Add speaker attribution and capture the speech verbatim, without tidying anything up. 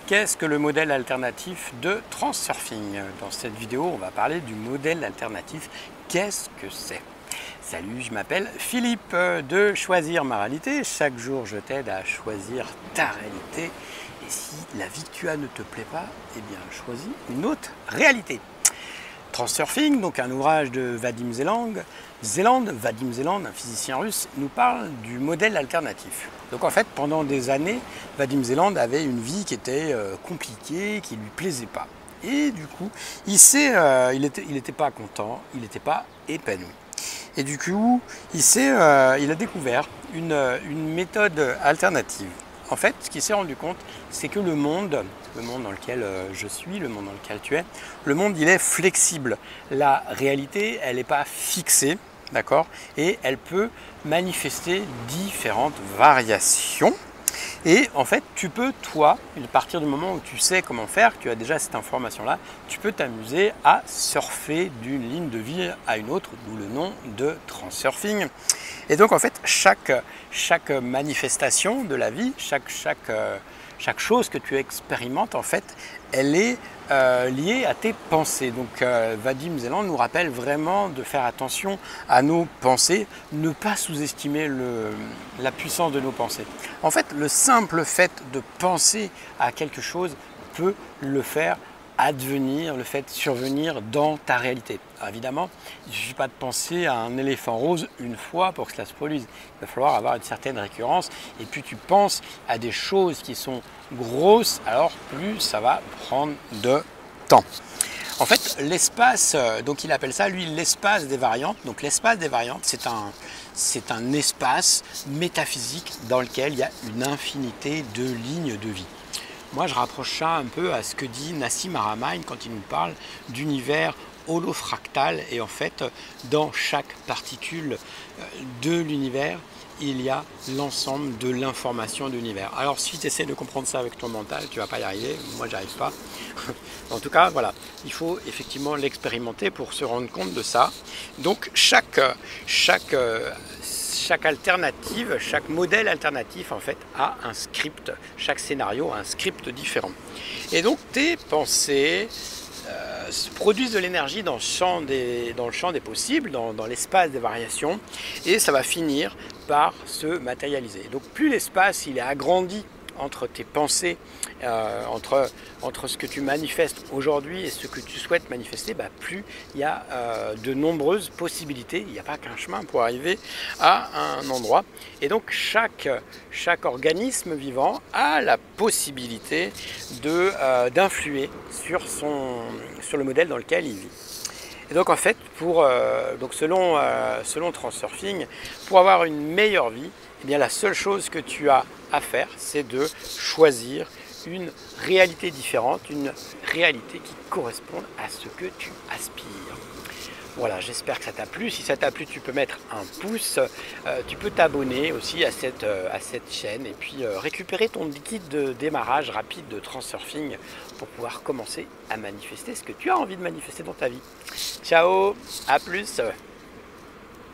Speaker 1: Qu'est-ce que le modèle alternatif de Transurfing? Dans cette vidéo, on va parler du modèle alternatif. Qu'est-ce que c'est? Salut, je m'appelle Philippe de Choisir ma réalité. Chaque jour, je t'aide à choisir ta réalité. Et si la vie que tu as ne te plaît pas, eh bien, choisis une autre réalité. Transurfing, donc un ouvrage de Vadim Zeland, Zeland, Vadim Zeland, un physicien russe, nous parle du modèle alternatif. Donc en fait, pendant des années, Vadim Zeland avait une vie qui était euh, compliquée, qui ne lui plaisait pas. Et du coup, il s'est, euh, il était, il n'était pas content, il n'était pas épanoui. Et du coup, il, s'est, euh, il a découvert une, une méthode alternative. En fait, ce qu'il s'est rendu compte, c'est que le monde, le monde dans lequel je suis, le monde dans lequel tu es, le monde, il est flexible. La réalité, elle n'est pas fixée, d'accord? Et elle peut manifester différentes variations. Et en fait, tu peux, toi, à partir du moment où tu sais comment faire, tu as déjà cette information-là, tu peux t'amuser à surfer d'une ligne de vie à une autre, d'où le nom de Transurfing. Et donc, en fait, chaque, chaque manifestation de la vie, chaque, chaque, euh, chaque chose que tu expérimentes, en fait, elle est euh, liée à tes pensées. Donc, euh, Vadim Zeland nous rappelle vraiment de faire attention à nos pensées, ne pas sous-estimer le, la puissance de nos pensées. En fait, le simple fait de penser à quelque chose peut le faire advenir, le fait survenir dans ta réalité. Alors évidemment, il ne suffit pas de penser à un éléphant rose une fois pour que cela se produise. Il va falloir avoir une certaine récurrence. Et plus tu penses à des choses qui sont grosses, alors plus ça va prendre de temps. En fait, l'espace, donc il appelle ça, lui, l'espace des variantes. Donc l'espace des variantes, c'est un, c'est un espace métaphysique dans lequel il y a une infinité de lignes de vie. Moi, je rapproche ça un peu à ce que dit Nassim Haramein quand il nous parle d'univers holofractal. Et en fait, dans chaque particule de l'univers, il y a l'ensemble de l'information de l'univers. Alors, si tu essaies de comprendre ça avec ton mental, tu ne vas pas y arriver. Moi, j'y arrive pas. En tout cas, voilà, il faut effectivement l'expérimenter pour se rendre compte de ça. Donc, chaque, chaque Chaque alternative, chaque modèle alternatif en fait a un script, chaque scénario a un script différent. Et donc tes pensées euh, produisent de l'énergie dans, dans le champ des possibles, dans, dans l'espace des variations, et ça va finir par se matérialiser. Donc plus l'espace il est agrandi entre tes pensées, euh, entre, entre ce que tu manifestes aujourd'hui et ce que tu souhaites manifester, bah, plus il y a euh, de nombreuses possibilités. Il n'y a pas qu'un chemin pour arriver à un endroit. Et donc chaque, chaque organisme vivant a la possibilité de, euh, d'influer sur, son, sur le modèle dans lequel il vit. Et donc en fait, pour, euh, donc selon, euh, selon Transurfing, pour avoir une meilleure vie, eh bien, la seule chose que tu as à faire, c'est de choisir une réalité différente, une réalité qui corresponde à ce que tu aspires. Voilà, j'espère que ça t'a plu. Si ça t'a plu, tu peux mettre un pouce. Euh, tu peux t'abonner aussi à cette, euh, à cette chaîne et puis euh, récupérer ton guide de démarrage rapide de Transurfing pour pouvoir commencer à manifester ce que tu as envie de manifester dans ta vie. Ciao, à plus.